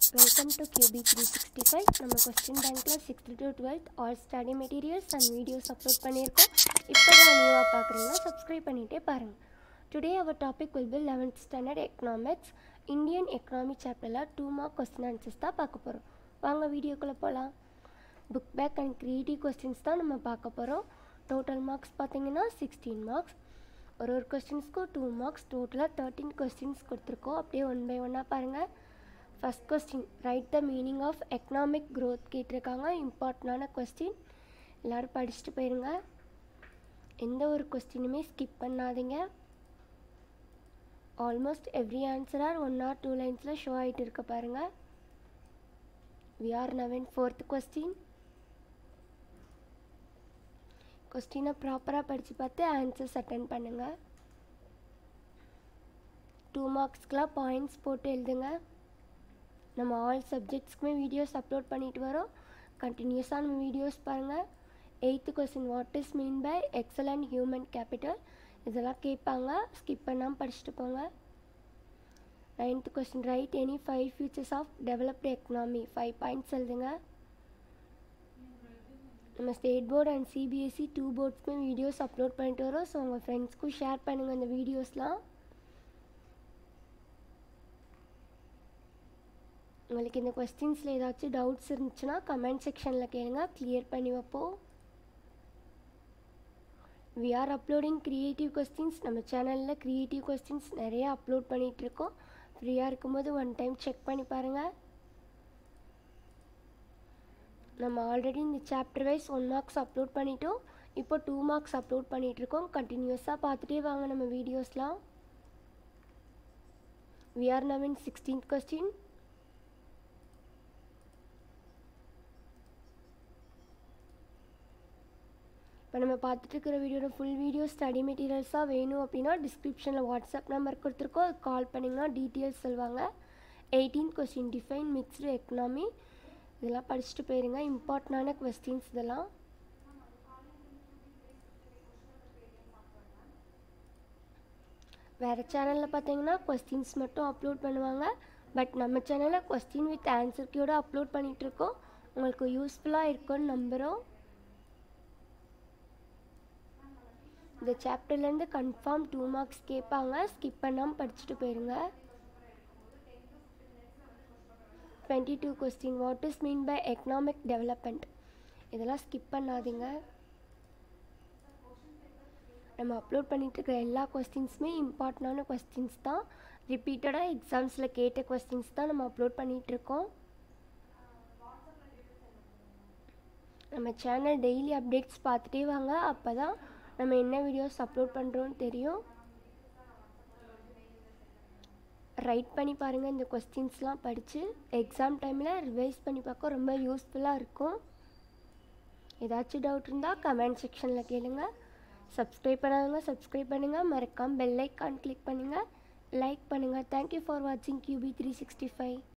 Welcome to QB365. நம்ம question bankல 6th to 12th all study materials and videos upload பண்ணியிருக்கோம். இப்போ தான் நியூவா பார்க்குறீங்கன்னா subscribe பண்ணிட்டே பாருங்க. Today our topic will be 11th standard economics. Indian economy chapterல 2 mark question answers தான் பார்க்க போறோம். வாங்க வீடியோக்குள்ள போலாம். Book back and creative questions தான் நம்ம பார்க்க போறோம். Total marks பார்த்தீங்கன்னா 16 marks. ஒரு क्वेश्चंसக்கு 2 marks, டோட்டலா 13 questions கொடுத்திருக்கோம். அப்படியே one by one பாருங்க. First question, write the meaning of economic growth கேட்டிருக்காங்க. இம்பார்ட்டன்டான கொஸ்டின், எல்லாரும் படிச்சுட்டு போயிருங்க. எந்த ஒரு கொஸ்டினுமே ஸ்கிப் பண்ணாதீங்க. Almost every answer are 1 or 2 லைன்ஸில் ஷோ ஆகிட்டு இருக்க பாருங்க. We are now in 4th question. கொஸ்டினை ப்ராப்பராக படித்து பார்த்து ஆன்சர்ஸ் அட்டென்ட் பண்ணுங்கள். 2 மார்க்ஸ்க்கெலாம் பாயிண்ட்ஸ் போட்டு எழுதுங்க. நம்ம ஆல் சப்ஜெக்ட்ஸ்க்குமே வீடியோஸ் அப்லோட் பண்ணிட்டு வரோம். கண்டினியூஸாக நம்ம வீடியோஸ் பாருங்கள். 8th question, what is mean by excellent human capital, இதெல்லாம் கேட்பாங்க, ஸ்கிப் பண்ணாமல் படிச்சுட்டு போங்க. 9th question, write any 5 features of developed economy, 5 points எழுதுங்க. நம்ம ஸ்டேட் போர்டு அண்ட் சிபிஎஸ்சி 2 போர்ட்ஸ்க்குமே வீடியோஸ் அப்லோட் பண்ணிட்டு வரோம். ஸோ உங்கள் ஃப்ரெண்ட்ஸ்க்கும் ஷேர் பண்ணுங்கள் இந்த வீடியோஸ்லாம். உங்களுக்கு இந்த கொஸ்டின்ஸில் ஏதாச்சும் டவுட்ஸ் இருந்துச்சுன்னா கமெண்ட் செக்ஷனில் கேளுங்க, கிளியர் பண்ணி வைப்போம். We are uploading creative questions. நம்ம சேனலில் க்ரியேட்டிவ் கொஸ்டின்ஸ் நிறைய அப்லோட் பண்ணிகிட்ருக்கோம். ஃப்ரீயாக இருக்கும்போது ஒன் டைம் செக் பண்ணி பாருங்கள். நம்ம ஆல்ரெடி இந்த சாப்டர் வைஸ் 1 மார்க்ஸ் அப்லோட் பண்ணிட்டோம். இப்போ 2 மார்க்ஸ் அப்லோட் பண்ணிகிட்ருக்கோம். கண்டினியூஸாக பார்த்துட்டே வாங்க நம்ம வீடியோஸ்லாம். We are now in 16th question. இப்போ நம்ம பார்த்துட்டு இருக்கிற வீடியோட ஃபுல் வீடியோ ஸ்டடி மெட்டீரியல்ஸாக வேணும் அப்படின்னா டிஸ்கிரிப்ஷனில் வாட்ஸ்அப் நம்பர் கொடுத்துருக்கோம், அது கால் பண்ணிங்கன்னா டீட்டெயில்ஸ் சொல்லுவாங்க. 18th question, define mixed economy, இதெல்லாம் படிச்சுட்டு போயிருங்க. இம்பார்ட்டண்டான கொஸ்டின்ஸ் இதெல்லாம். வேறு சேனலில் பார்த்தீங்கன்னா கொஸ்டின்ஸ் மட்டும் அப்லோட் பண்ணுவாங்க. பட் நம்ம சேனலில் கொஸ்டின் வித் ஆன்சர் கீயோட அப்லோட் பண்ணிகிட்ருக்கோம். உங்களுக்கு யூஸ்ஃபுல்லாக இருக்கும்னு நம்புகிறோம். இந்த சாப்டர்லேருந்து கன்ஃபார்ம் 2 மார்க்ஸ் கேட்பாங்க, ஸ்கிப் பண்ணாமல் படிச்சுட்டு போயிருங்க. 22 question, what is mean by economic development, இதெல்லாம் ஸ்கிப் பண்ணாதீங்க. நம்ம அப்லோட் பண்ணிட்டு இருக்கிற எல்லா கொஸ்டின்ஸுமே இம்பார்ட்டண்டான கொஸ்டின்ஸ் தான். ரிப்பீட்டடாக எக்ஸாம்ஸில் கேட்ட கொஸ்டின்ஸ் தான் நம்ம அப்லோட் பண்ணிகிட்ருக்கோம். நம்ம சேனல் டெய்லி அப்டேட்ஸ் பார்த்துட்டே வாங்க, அப்போ தான் நம்ம என்ன வீடியோஸ் அப்லோட் பண்ணுறோன்னு தெரியும். ரைட் பண்ணி பாருங்கள். இந்த கொஸ்டின்ஸ்லாம் படித்து எக்ஸாம் டைமில் ரிவைஸ் பண்ணி பார்க்க ரொம்ப யூஸ்ஃபுல்லாக இருக்கும். ஏதாச்சும் டவுட் இருந்தால் கமெண்ட் செக்ஷனில் கேளுங்க. சப்ஸ்கிரைப் பண்ணாதவங்க சப்ஸ்கிரைப் பண்ணுங்கள், மறக்காமல் பெல் ஐக்கான் கிளிக் பண்ணுங்கள், லைக் பண்ணுங்கள். தேங்க்யூ ஃபார் வாட்சிங் QB365.